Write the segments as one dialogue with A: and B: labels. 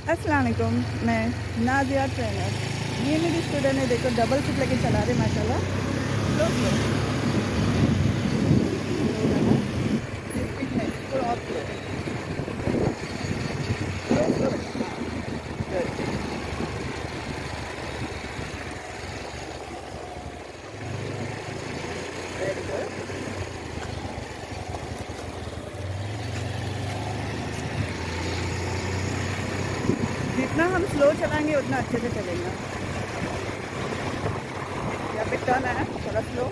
A: अस्सलाम वालेकुम, मैं नाज़िया ट्रेनर। ये मेरी स्टूडेंट है, देखो डबल सीट लेके चला रहे माशाल्लाह। स्लो स्लो स्पीड में थोड़ा और slow slow slow. Good. Very good. जितना हम स्लो चलाएंगे उतना अच्छे से चलेगा। यहाँ पे टर्न है, थोड़ा स्लो।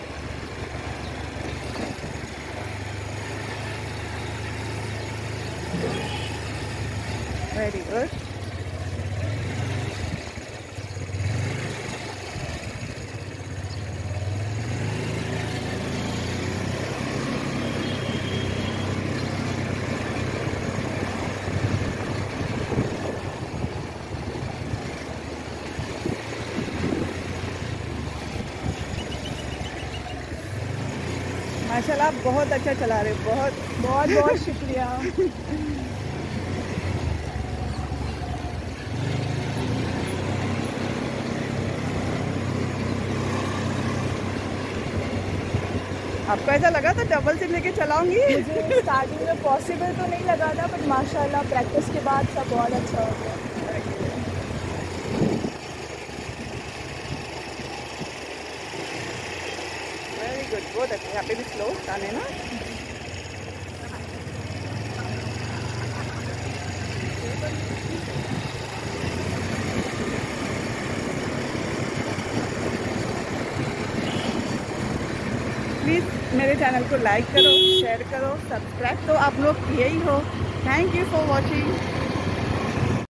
A: Very good. माशाल्लाह आप बहुत अच्छा चला रहे हो, बहुत बहुत बहुत शुक्रिया। आपको ऐसा लगा था डबल सीट लेके चलाऊंगी?
B: मुझे स्टार्टिंग में पॉसिबल तो नहीं लगा था, बट माशाल्लाह प्रैक्टिस के बाद सब बहुत अच्छा हो गया।
A: वेरी गुड, बहुत अच्छा। यहाँ पे भी स्लो आने ना। प्लीज़ मेरे चैनल को लाइक करो, शेयर करो, सब्सक्राइब तो आप लोग किए ही हो। Thank you for watching.